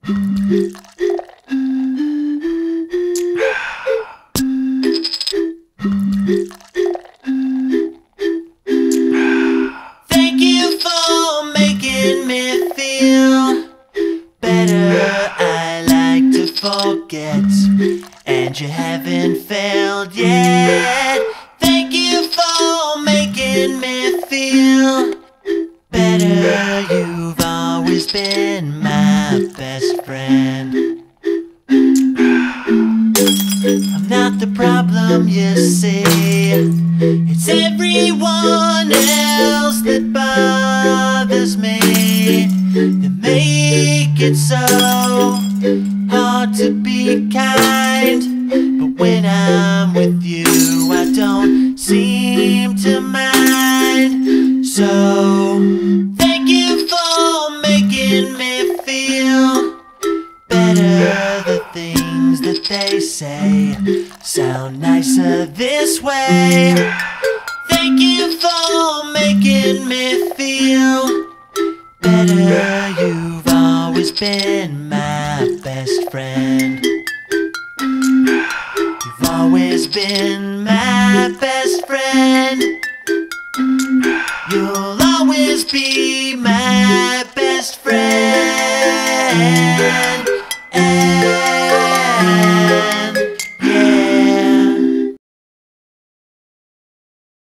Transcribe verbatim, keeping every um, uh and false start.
Thank you for making me feel better. I like to forget, and you haven't failed yet. Thank you for making me feel better. You've always been my best friend. I'm not the problem, you see. It's everyone else that bothers me, that make it so hard to be kind. But when I'm with you, I don't seem to mind. So thank you for making me feel better. The things that they say sound nicer this way. Thank you for making me feel better. You've always been my best friend. You've always been my best friend. You'll always be my best friend.